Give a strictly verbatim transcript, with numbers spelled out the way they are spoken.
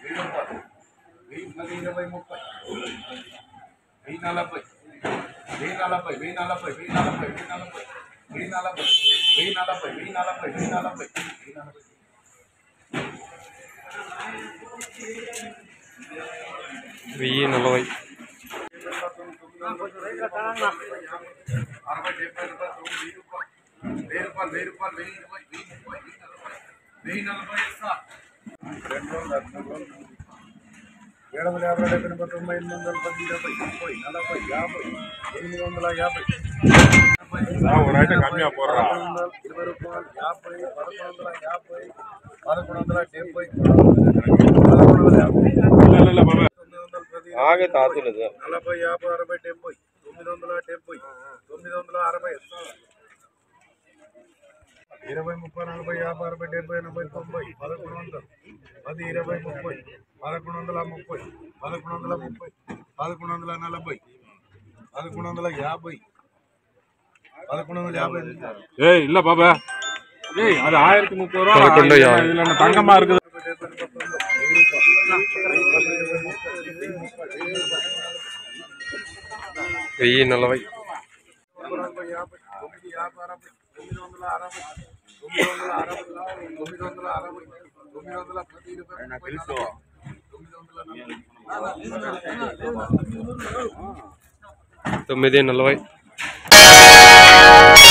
వెయ్యి పది ఇరవై ముప్పై వెయ్యి నలభై వెయ్యి నలభై వెయ్యి నలభై వెయ్యి నలభై వెయ్యి నలభై వెయ్యి నలభై వెయ్యి నలభై వెయ్యి నలభై వెయ్యి నలభై వెయ్యి నలభై వెయ్యి నలభై అరవై డెబ్బై రూపాయలు వెయ్యి రూపాయలు వెయ్యి రూపాయలు వెయ్యి రూపాయలు వెయ్యి ఇరవై వెయ్యి ముప్పై వెయ్యి నలభై ఇస్తా రెండు వందల ఏడు వందల యాభై డెబ్బై తొంభై ఎనిమిది వందల పది ఇరవై ముప్పై నలభై యాభై ఎనిమిది వందల యాభై ఇరవై రూపాయలు యాభై పదకొండు వందల యాభై పదకొండు వందల డెబ్బై పదకొండు వందల యాభై ఆగే తాతులేదు నలభై యాభై అరవై డెబ్బై తొమ్మిది వందల డెబ్బై తొమ్మిది వందల అరవై ఇరవై ముప్పై నలభై యాభై అరవై డెబ్బై ఎనభై తొంభై పదకొండు వందలు పది ఇరవై ముప్పై పదకొండు వందల ముప్పై పదకొండు వందల ముప్పై పదకొండు వందల నలభై పదకొండు వందల యాభై పదకొండు వందల యాభై ఏ இல்ல பாபா ஏய் அது ஆயிரத்து முப்பது ரூபாய் இதுல தங்கமா இருக்குது వెయ్యి నలభై తొమ్మిది వందల అరవై తొమ్మిది వందల అరవై తొమ్మిది వందల అరవై తొమ్మిది వందల పది ఇరవై తొమ్మిది నలభై